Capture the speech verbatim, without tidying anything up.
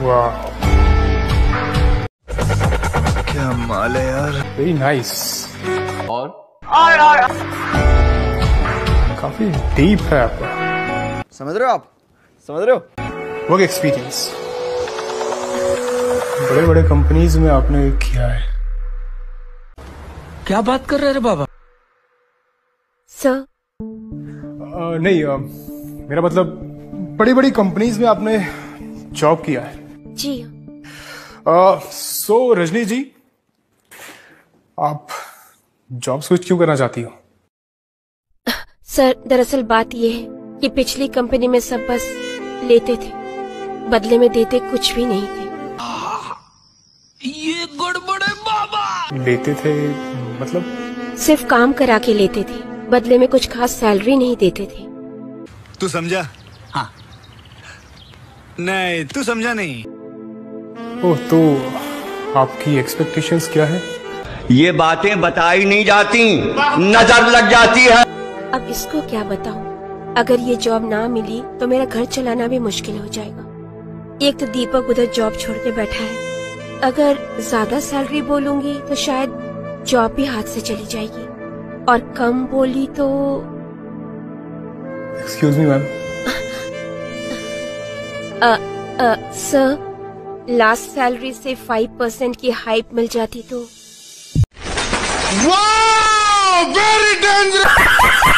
वाह, क्या माल है यार, वेरी नाइस। और काफी डीप है आपका। समझ रहे हो आप, समझ रहे हो? वर्क एक्सपीरियंस बड़े बड़े कंपनीज में आपने किया है। क्या बात कर रहे हैं बाबा? सर आ, नहीं आ, मेरा मतलब बड़ी बड़ी कंपनीज में आपने जॉब किया है। जी। सो रजनी जी, आप जॉब स्विच क्यों करना चाहती हो? सर दरअसल बात यह है कि पिछली कंपनी में सब बस लेते थे, बदले में देते कुछ भी नहीं थे। ये गड़बड़ है बाबा। लेते थे मतलब? सिर्फ काम करा के लेते थे, बदले में कुछ खास सैलरी नहीं देते थे। तू समझा? हाँ। नहीं, तू समझा नहीं। ओह, तो आपकी एक्सपेक्टेशंस क्या है? ये बातें बताई नहीं जाती, नजर लग जाती है। अब इसको क्या बताऊं? अगर ये जॉब ना मिली तो मेरा घर चलाना भी मुश्किल हो जाएगा। एक तो दीपक उधर जॉब छोड़ के बैठा है, अगर ज्यादा सैलरी बोलूंगी तो शायद जॉब भी हाथ से चली जाएगी, और कम बोली तो। Excuse me ma'am. Sir, last salary से फाइव परसेंट की हाइप मिल जाती तो। वाह, वेरी डेंजरस।